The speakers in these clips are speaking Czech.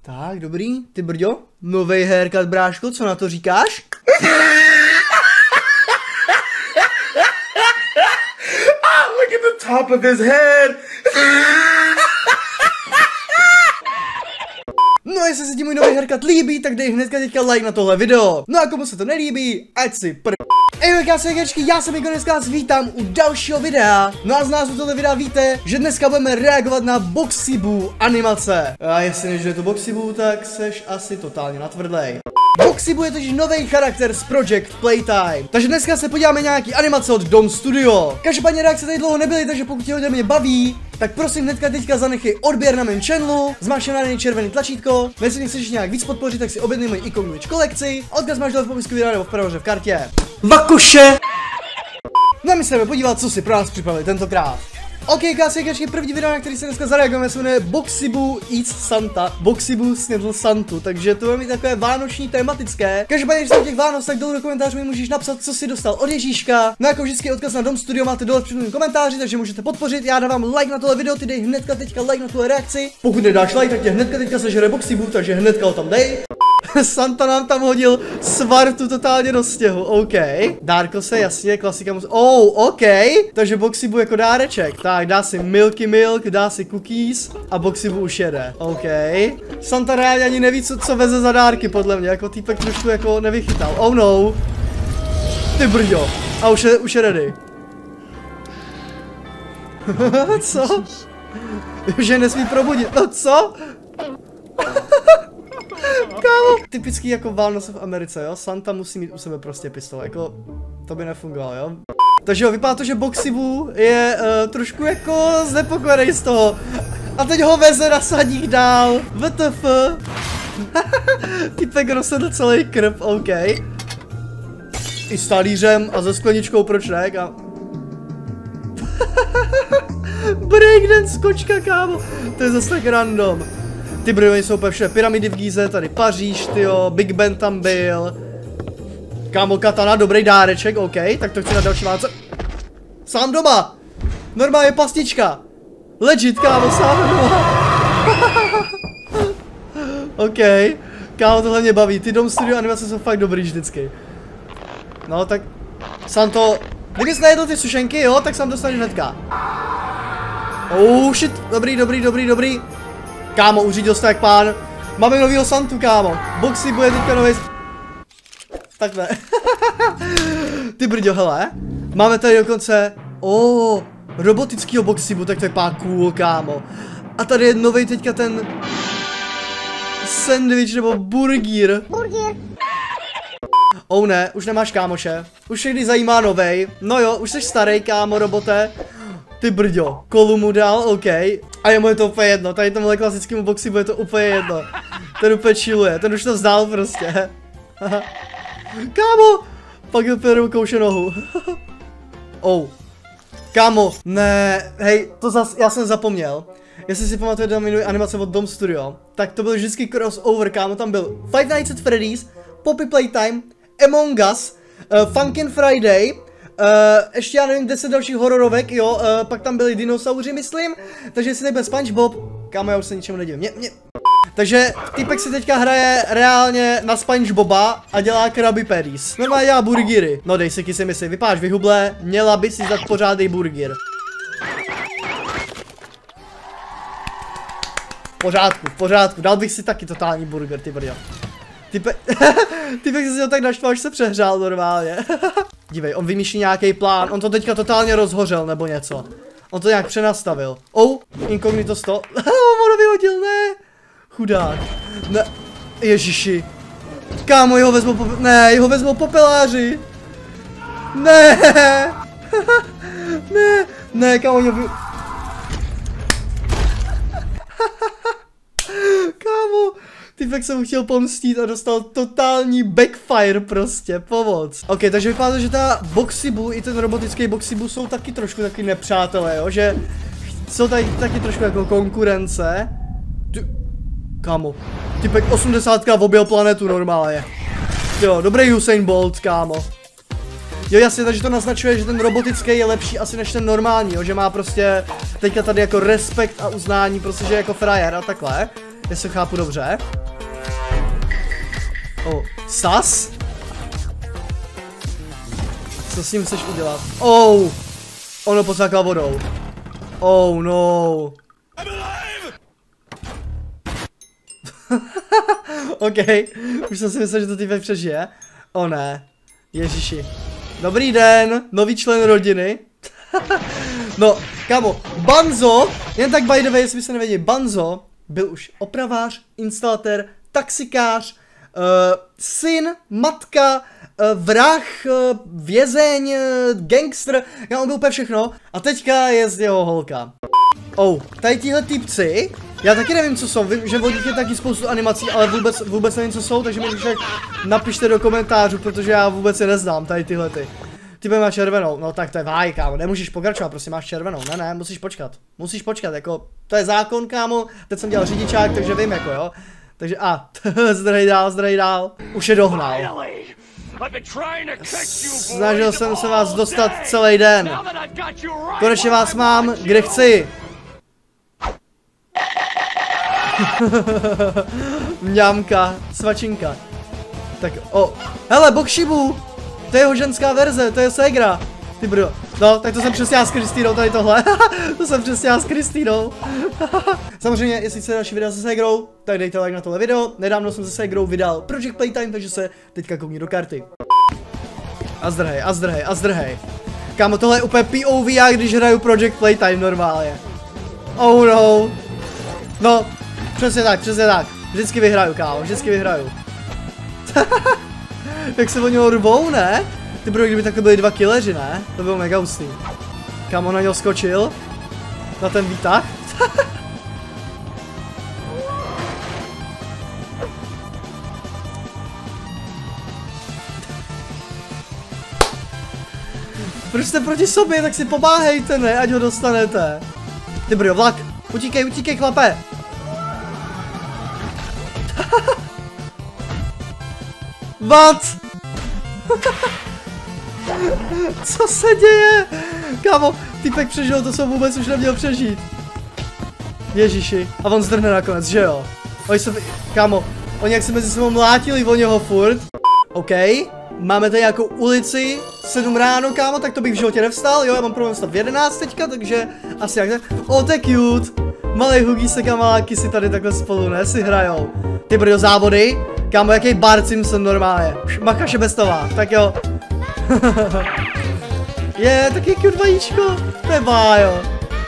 Tak, dobrý. Ty brďo, novej haircut, bráško, co na to říkáš? Look at the top of his head. No jestli se ti můj nový haircut líbí, tak dej hnedka teďka like na tohle video. No a komu se to nelíbí, ať si já jsem Igor, dneska vás vítám u dalšího videa. No a z názvu tohle videa víte, že dneska budeme reagovat na Boxy-Boo animace. A jestli než je to Boxy-Boo, tak seš asi totálně natvrdlej. Boxy-Boo je totiž nový charakter z Project Playtime. Takže dneska se podíváme nějaký animace od Dom Studio. Každopádně reakce tady dlouho nebyly, takže pokud tě ode mě baví, tak prosím hnedka teďka zanechej odběr na mém channelu, zmáčkni na něj červený tlačítko, jestli mě chceš nějak víc podpořit, tak si objednej moji Icon Glitch kolekci, odkaz máš dole v popisku videa nebo vpravo v kartě. Vakuše! No a my se jdeme podívat, co si pro nás připravili tentokrát. OK, kásejkačky, první video, na který se dneska zareagujeme, se jmenuje Boxy-Boo Eats Santa. Boxy-Boo snědl Santu, takže to bude mít takové vánoční tematické. Každopádně, když jsou těch Vánoc, tak dole do komentářů mi můžeš napsat, co si dostal od Ježíška. No jako vždycky odkaz na Dom Studio máte dole v předním komentáři, takže můžete podpořit. Já dávám like na tohle video, ty dej hnedka teďka like na tuhle reakci. Pokud nedáš like, tak tě hnedka teďka sežere Boxy-Boo, takže hnedka ho tam dej. Santa nám tam hodil svartu totálně do stěhu, OK. Dárko se, jasně, klasika musí. OK. Takže Boxy-Boo jako dáreček. Tak, dá si Milky Milk, dá si cookies a Boxy-Boo už jede. OK. Santa reálně ani neví, co veze za dárky, podle mě, jako týpek trošku jako nevychytal. Oh no. Ty brďo. A už je ready. Co? Že nesmí probudit. No co? Kámo. Typický jako Vánoce v Americe, jo? Santa musí mít u sebe prostě pistole, jako to by nefungovalo, jo? Takže jo, vypadá to, že Boxy-Boo je trošku jako znepokojený z toho. A teď ho veze na sadík dál. WTF. Typek rozsedl celý krb, OK. I s talířem a se skleničkou, proč ne? Breakdance kočka, kámo. To je zase tak random. Ty brojové jsou úplně všude, pyramidy v Gíze, tady Paříž, tyjo, Big Ben tam byl. Kámo, katana, dobrý dáreček, OK, tak to chci na další Vánoce. Sám doma. Normálně pastička. Legit, kámo, sám doma. OK, kámo, tohle mě baví, ty Dom Studio animace jsou fakt dobrý vždycky. No, tak, Santo, kdybys nejedl ty sušenky, jo, tak sám dostaneš hnedka. Oh shit, dobrý. Kámo, uřídil jsi to jak pán. Máme novýho Santu, kámo. Boxy-Boo je teďka nový. Tak ne. Ty brďo, hele. Máme tady dokonce robotickýho Boxy-Boo, tak to je pán cool, kámo. A tady je nový teďka ten sandwich nebo burger. Ne, už nemáš kámoše. Už všechny zajímá novej. No jo, už jsi starý, kámo, robote. Ty brďo, kolu mu dal, OK. A jemu je to úplně jedno, tady tomuhle klasickému Boxy-Boo je to úplně jedno. Ten úplně chilluje, ten už to vzdál prostě. Kámo, pak je úplně kouše nohu. Kámo, ne, hej, to zas, já jsem zapomněl. Jestli si pamatujete na minulý animace od Dom Studio, tak to byl vždycky crossover, kámo, tam byl Five Nights at Freddy's, Poppy Playtime, Among Us, Funkin' Friday, ještě já nevím 10 dalších hororovek, jo, pak tam byli dinosauři, myslím, takže jestli nebude SpongeBob, kámo, já už se ničemu nedivím, Takže týpek si teďka hraje reálně na SpongeBoba a dělá Krabby Patties. Normálně dělá burgery, no dej si kysy misi, vypadáš vyhublé, měla by si dát pořádný burger. V pořádku, dal bych si taky totální burger, ty brďo. Týpek se si ho tak naštval, až se přehrál normálně. Dívej, on vymýšlí nějaký plán, on to teďka totálně rozhořel nebo něco. On to nějak přenastavil. Incognito 100. On ho vyhodil, ne. Chudák. Ne, ježiši. Kámo, jeho vezmou popeláři. Ne. Ne, kámo, kámo. Typek se mu chtěl pomstít a dostal totální backfire prostě, pomoc. OK, takže vypadá to, že ta Boxy-Boo i ten robotický Boxy-Boo jsou taky trošku taky nepřátelé, jo, že jsou tady taky trošku jako konkurence. Kámo, typek 80 objel planetu normálně. Jo, dobrý Usain Bolt, kámo. Jo, jasně, takže to naznačuje, že ten robotický je lepší asi než ten normální, jo, že má prostě teďka tady jako respekt a uznání, prostě, že jako frajer a takhle. jestli chápu dobře. Oh, sas? Co s ním chceš udělat? Oh! Ono posvákal vodou. Oh no. OK, už jsem si myslel, že to týpek přežije. O ne. Ježiši. Dobrý den, nový člen rodiny. No, kámo, Banzo, jen tak by the way, jestli byste nevěděli, Banzo byl už opravář, instalatér, taxikář, syn, matka, vrah, vězeň, gangster, kámo, byl úplně všechno. A teďka je z jeho holka. Oh, tady tihle týpci, já taky nevím, co jsou, vím, že vodík je taky spoustu animací, ale vůbec nevím, co jsou, takže mi však napište do komentářů, protože já vůbec je neznám, tady tyhle ty. Ty má červenou, no tak to je váj, kámo, nemůžeš pokračovat, prostě máš červenou, ne, musíš počkat, jako, to je zákon, kámo, teď jsem dělal řidičák, takže vím, jako jo, takže zdrhej dál, už je dohnal. Snažil jsem se vás dostat celý den, konečně vás mám, kde chci. Mňamka, svačinka. Tak, hele, Bokshibu, to je jeho ženská verze, to je ségra. Ty bro, no, tak to jsem přesně já s Kristýnou, tady tohle. To jsem přesně já s Kristýnou. Samozřejmě, jestli chcete další videa se ségrou, tak dejte like na tohle video. Nedávno jsem se ségrou vydal Project Playtime, takže se teďka koukni do karty. A zdrhej. Kámo, tohle je úplně POV, já když hraju Project Playtime normálně. Oh no. No, přesně tak. Vždycky vyhraju, kámo, vždycky vyhraju. Jak se o něho rvou, ne? Ty bro, kdyby takhle byli 2 killeři, ne? To bylo mega hustý. Kámo, na něho skočil. Na ten výtah. Proč jste proti sobě, tak si pomáhejte, ne? Ať ho dostanete. Ty bro, vlak. Utíkej, chlape. What? Co se děje? Kámo, týpek přežil to, co vůbec už neměl přežít. Ježiši. A on zdrhne nakonec, že jo? Kámo, oni jak se mezi sebou mlátili o něho furt. OK. Máme tady nějakou ulici, 7 ráno, kámo, tak to bych v životě nevstal, jo, já mám problém vstat v 11 teďka, takže asi jak ne. To je cute. Malej hugísek a maláky si tady takhle spolu, ne, si hrajou. Ty brdo, závody, kámo, jaký Bart Simpson normálně. Machaše bestová, tak jo. Je, taky cute vajíčko, to je bájo.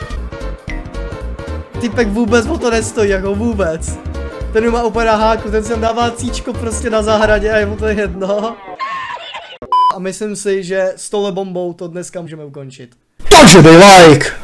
Typek vůbec o to nestojí, jako vůbec. Ten má úplně na háku, ten sem dává cíčko prostě na zahradě a je mu to jedno. A myslím si, že s touhle bombou to dneska můžeme ukončit. Takže dej like!